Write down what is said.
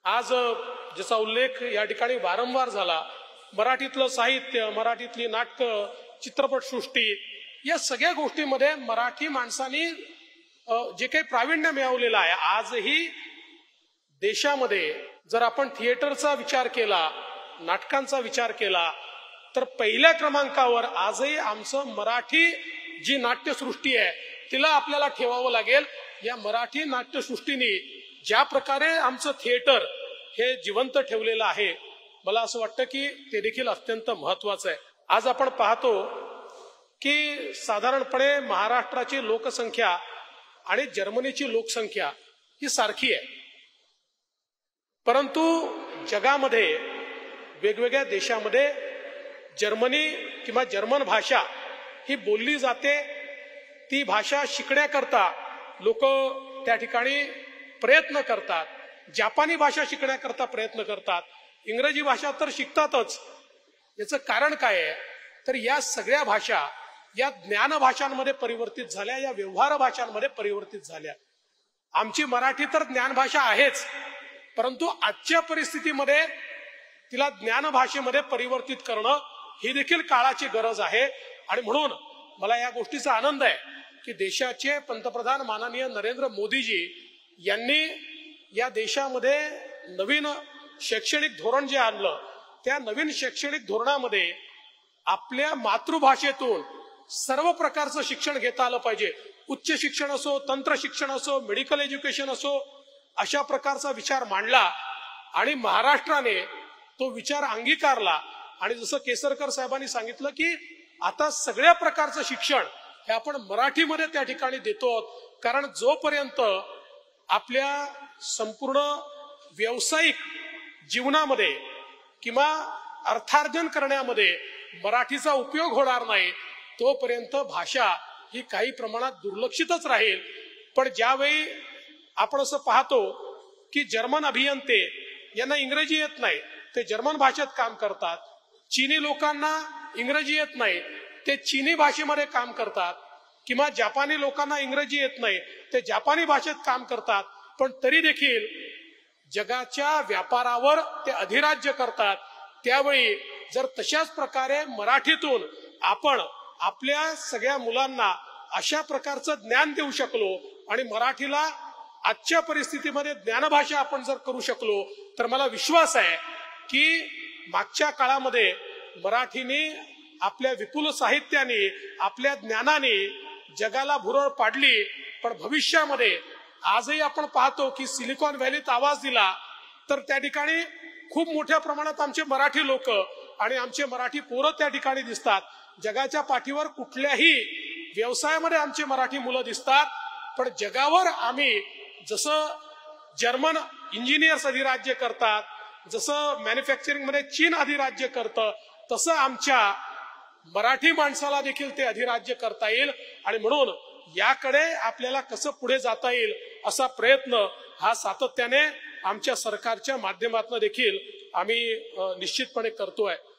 आज ज्याचा उल्लेख या ठिकाणी वारंवार झाला, मराठीतलं साहित्य, मराठीतली नाटकं, चित्रपटसृष्टी, या सगळ्या गोष्टींमध्ये मराठी माणसांनी जे काही प्रावीण्य मिळवलेलं आहे, आजही देशामध्ये जर आपण थिएटरचा विचार केला, नाटकांचा विचार केला, तर पहिल्या क्रमांकावर आजही आमचं मराठी जी नाट्यसृष्टी आहे तिला आपल्याला ठेवावं लागेल। या मराठी नाट्यसृष्टीने ज्या प्रकारे आमचं थिएटर हे जिवंत ठेवलेलं आहे, मला असं वाटतं की ते देखील अत्यंत महत्वाचं आहे। आज आपण पाहतो की साधारणपणे महाराष्ट्राची लोकसंख्या आणि जर्मनीची लोकसंख्या ही सारखी आहे, परंतु जगामध्ये वेगवेगळ्या देशामध्ये जर्मनी किंवा जर्मन भाषा ही बोलली जाते। ती भाषा शिकण्याकरता लोक त्या ठिकाणी प्रयत्न करतात, जपानी भाषा शिकण्याकरता प्रयत्न करतात, इंग्रजी भाषा तर शिकतातच। याचं कारण काय आहे तर या सगळ्या भाषा या ज्ञान भाषांमध्ये परिवर्तित झाल्या, या व्यवहार भाषांमध्ये परिवर्तित झाल्या। आमची मराठी तर ज्ञान भाषा आहेच, परंतु आजच्या परिस्थितीमध्ये तिला ज्ञान भाषेमध्ये परिवर्तित करणं ही देखील काळाची गरज आहे। आणि म्हणून मला या गोष्टीचा आनंद आहे की देशाचे पंतप्रधान माननीय नरेंद्र मोदीजी यांनी या देशामध्ये नवीन शैक्षणिक धोरण जे आणलं, त्या नवीन शैक्षणिक धोरणामध्ये आपल्या मातृभाषेतून सर्व प्रकारचं शिक्षण घेता आलं पाहिजे। उच्च शिक्षण असो, तंत्र शिक्षण असो, मेडिकल एज्युकेशन असो, अशा प्रकारचा विचार मांडला आणि महाराष्ट्राने तो विचार अंगीकारला। आणि जसं केसरकर साहेबांनी सांगितलं की आता सगळ्या प्रकारचं शिक्षण हे आपण मराठीमध्ये त्या ठिकाणी देतो, कारण जोपर्यंत आपल्या संपूर्ण व्यावसायिक जीवनामध्ये किंवा अर्थार्जन करण्यामध्ये मराठीचा उपयोग होणार नाही, तोपर्यंत भाषा ही काही प्रमाणात दुर्लक्षितच राहील। पण ज्यावेळी आपण असं पाहतो की जर्मन अभियंते यांना इंग्रजी येत नाही, ते जर्मन भाषेत काम करतात, चीनी लोकांना इंग्रजी येत नाही, ते चीनी भाषेमध्ये काम करतात, किंवा जपानी लोकांना इंग्रजी येत नाही, ते जपानी भाषेत काम करतात, पण तरी देखील जगाच्या व्यापारावर ते अधिराज्य करतात। त्यावेळी जर तशाच प्रकारे मराठीतून आपण आपल्या सगळ्या मुलांना अशा प्रकारचं ज्ञान देऊ शकलो आणि मराठीला आजच्या परिस्थितीमध्ये ज्ञानभाषा आपण जर करू शकलो, तर मला विश्वास आहे की मागच्या काळामध्ये मराठीने आपल्या विपुल साहित्याने, आपल्या ज्ञानाने जगाला भुरळ पाडली। पण भविष्यामध्ये आजही आपण पाहतो की सिलिकॉन व्हॅलीत आवाज दिला तर त्या ठिकाणी खूप मोठ्या प्रमाणात आमचे मराठी लोक आणि आमचे मराठी पोरं त्या ठिकाणी दिसतात। जगाच्या पाठीवर कुठल्याही व्यवसायामध्ये आमचे मराठी मुलं दिसतात, पण जगावर आम्ही जसं जर्मन इंजिनियर्स अधिराज्य करतात, जसं मॅन्युफॅक्चरिंग मध्ये चीन अधिराज्य करतं, तसं आमच्या मराठी माणसाला देखील ते अधिराज्य करता येईल। आणि म्हणून याकडे आपल्याला कसं पुढे जाता येईल असा प्रयत्न हा सातत्याने आमच्या सरकारच्या माध्यमातून देखील आम्ही निश्चितपणे करतोय।